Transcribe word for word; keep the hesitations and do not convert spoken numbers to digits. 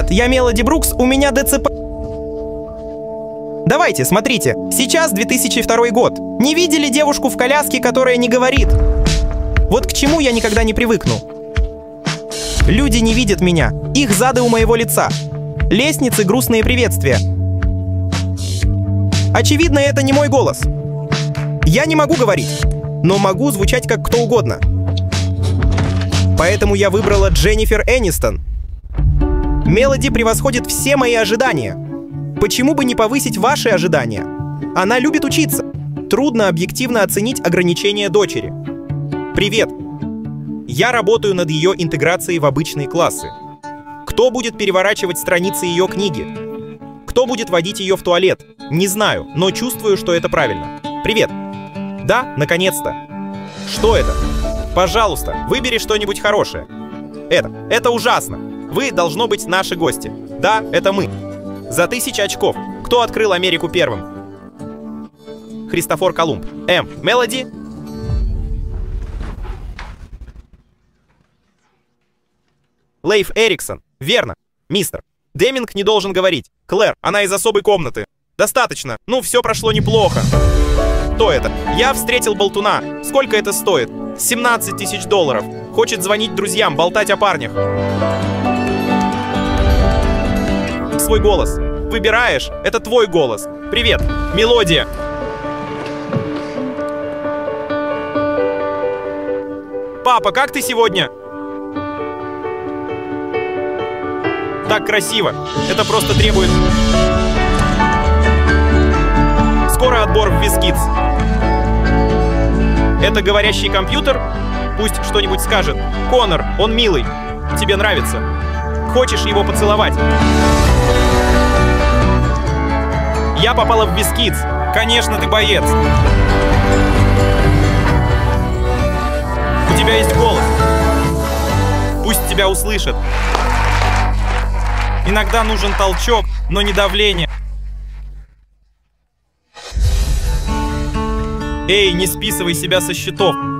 Привет, я Мелоди Брукс, у меня ДЦП. Давайте, смотрите, сейчас две тысячи второй год. Не видели девушку в коляске, которая не говорит? Вот к чему я никогда не привыкну. Люди не видят меня, их зады у моего лица. Лестницы, грустные приветствия. Очевидно, это не мой голос. Я не могу говорить, но могу звучать как кто угодно. Поэтому я выбрала Дженнифер Энистон. Мелоди превосходит все мои ожидания. Почему бы не повысить ваши ожидания? Она любит учиться. Трудно объективно оценить ограничения дочери. Привет. Я работаю над ее интеграцией в обычные классы. Кто будет переворачивать страницы ее книги? Кто будет водить ее в туалет? Не знаю, но чувствую, что это правильно. Привет. Да, наконец-то. Что это? Пожалуйста, выбери что-нибудь хорошее. Это. Это ужасно. Вы, должно быть, наши гости. Да, это мы. За тысячу очков. Кто открыл Америку первым? Христофор Колумб. М. Мелоди. Лейф Эриксон. Верно. Мистер. Деминг не должен говорить. Клэр, она из особой комнаты. Достаточно. Ну, все прошло неплохо. Кто это? Я встретил болтуна. Сколько это стоит? семнадцать тысяч долларов. Хочет звонить друзьям, болтать о парнях. Свой голос. Выбираешь? Это твой голос. Привет. Мелодия. Папа, как ты сегодня? Так красиво. Это просто требует... Скоро отбор в WizKids. Это говорящий компьютер? Пусть что-нибудь скажет. Конор, он милый. Тебе нравится. Хочешь его поцеловать? Я попала в WizKids. Конечно, ты боец. У тебя есть голос. Пусть тебя услышат. Иногда нужен толчок, но не давление. Эй, не списывай себя со счетов.